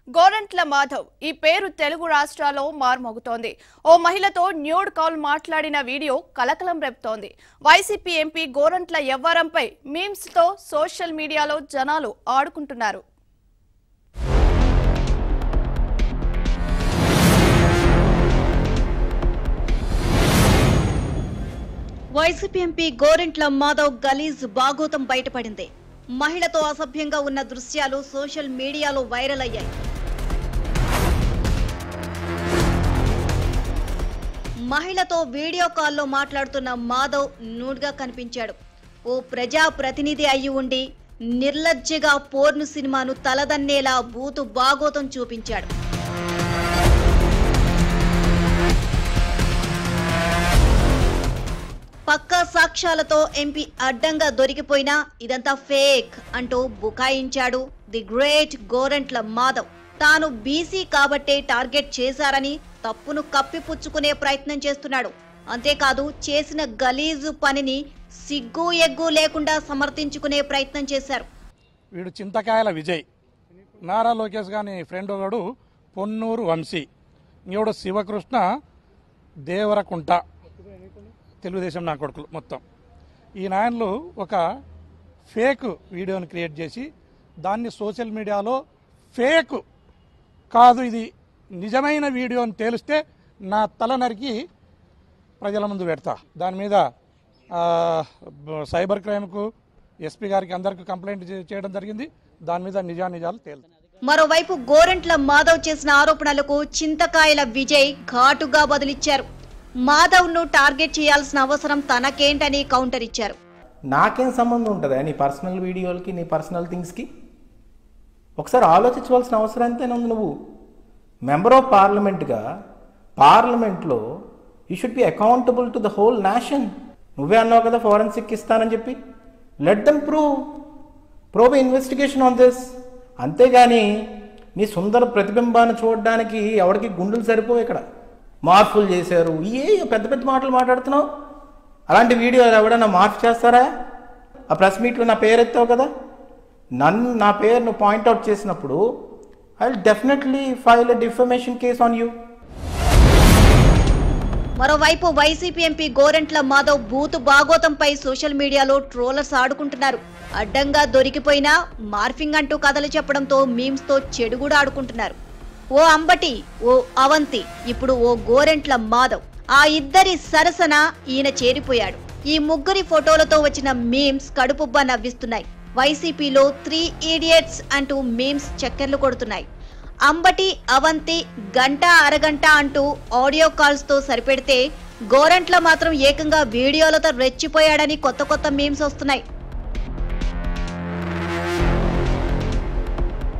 గోరంట్ల మాధవ్ ఈ పేరు తెలుగు రాష్ట్రాల్లో మార్మోగుతోంది. ఓ మహిళతో న్యూడ్ కాల్ మాట్లాడిన వీడియో కలకలం రేపుతోంది. వైసీపీ ఎంపీ గోరంట్ల యవ్వారంపై మీమ్స్ తో సోషల్ మీడియాలో జనాలు ఆడుకుంటున్నారు. వైసీపీ ఎంపీ గోరంట్ల మాధవ్ గలీజ్ బాగోతం బయటపడింది. మహిళతో అసభ్యంగా ఉన్న దృశ్యాలు సోషల్ మీడియాలో వైరల్ అయ్యాయి. మహిళతో వీడియో కాల్లో మాట్లాడుతున్న మాధవ్ న్యూడ్గా కనిపించాడు. ఓ ప్రజా ప్రతినిధి అయి ఉండి నిర్లజ్జగా పోర్ను సినిమాను తలదన్నేలా బూతు బాగోతం చూపించాడు. పక్కా సాక్ష్యాలతో ఎంపీ అడ్డంగా దొరికిపోయినా ఇదంతా ఫేక్ అంటూ బుకాయించాడు ది గ్రేట్ గోరంట్ల మాధవ్. తాను బీసీ కాబట్టే టార్గెట్ చేశారని తప్పును కప్పిపుచ్చుకునే ప్రయత్నం చేస్తున్నాడు. అంతేకాదు చేసిన గలీజు పనిని సిగ్గు ఎగ్గు లేకుండా సమర్థించుకునే ప్రయత్నం చేశారు. వీడు చింతకాయల విజయ్, నారా లోకేష్ గాని ఫ్రెండ్ ఒకడు పొన్నూరు వంశీ, ఇంకోడు శివకృష్ణ దేవరకుంట, తెలుగుదేశం నా కొడుకులు మొత్తం. ఈ నాయనలు ఒక ఫేక్ వీడియోని క్రియేట్ చేసి దాన్ని సోషల్ మీడియాలో ఫేక్ కాదు ఇది నిజమైన వీడియో అని తేలిస్తే నా తల నరికి ప్రజల ముందు పెడతా. దాని మీద సైబర్ క్రైమ్కు ఎస్పీ గారికి అందరికీ కంప్లైంట్ చేయడం జరిగింది. దాని మీద నిజానిజాలు తేలుతాయి. మరోవైపు గోరంట్ల మాధవ్ చేసిన ఆరోపణలకు చింతకాయల విజయ్ ఘాటుగా బదులిచ్చారు. మాధవ్ ను టార్గెట్ చేయాల్సిన అవసరం తనకేంటని కౌంటర్ ఇచ్చారు. నాకేం సంబంధం ఉంటుందా నీ పర్సనల్ వీడియోలకి, నీ పర్సనల్ థింగ్స్కి? ఒకసారి ఆలోచించవలసిన అవసరం ఎంతైనా ఉంది. నువ్వు మెంబర్ ఆఫ్ పార్లమెంట్గా పార్లమెంట్లో you should be accountable to the whole nation. నువ్వే అన్నావు కదా ఫోరెన్సిక్ ఇస్తానని చెప్పి. Let them prove investigation on this. అంతేగాని నీ సుందర ప్రతిబింబాన్ని చూడడానికి ఎవరికి గుండెలు సరిపోవు. ఇక్కడ మార్పులు చేశారు, పెద్ద పెద్ద మాటలు మాట్లాడుతున్నావు. అలాంటి వీడియోలు ఎవడన్నా మార్పు చేస్తారా? ఆ ప్రెస్ మీట్లో నా పేరు ఎత్తావు కదా, నా పేరు నువ్వు పాయింట్అవుట్ చేసినప్పుడు I will definitely file a defamation case on you. మరోవైపు వైసీపీ ఎంపీ గోరంట్ల మాధవ్ బూతు బాగోతంపై సోషల్ మీడియాలో ట్రోలర్స్ ఆడుకుంటున్నారు. అడ్డంగా దొరికిపోయినా మార్ఫింగ్ అంటూ కథలు చెప్పడంతో మీమ్స్ తో చెడు కూడా ఆడుకుంటున్నారు. ఓ అంబటి, ఓ అవంతి, ఇప్పుడు ఓ గోరంట్ల మాధవ్. ఆ ఇద్దరి సరసన ఈయన చేరిపోయాడు. ఈ ముగ్గురి ఫోటోలతో వచ్చిన మీమ్స్ కడుపుబ్బా నవ్విస్తున్నాయి. వైసీపీలో 3 idiots అంటూ మీమ్స్ చక్కర్లు కొడుతున్నాయి. అంబటి, అవంతి గంట అరగంట అంటూ ఆడియో కాల్స్ తో సరిపెడితే గోరంట్ల మాత్రం ఏకంగా వీడియోలతో రెచ్చిపోయాడని కొత్త మీమ్స్ వస్తున్నాయి.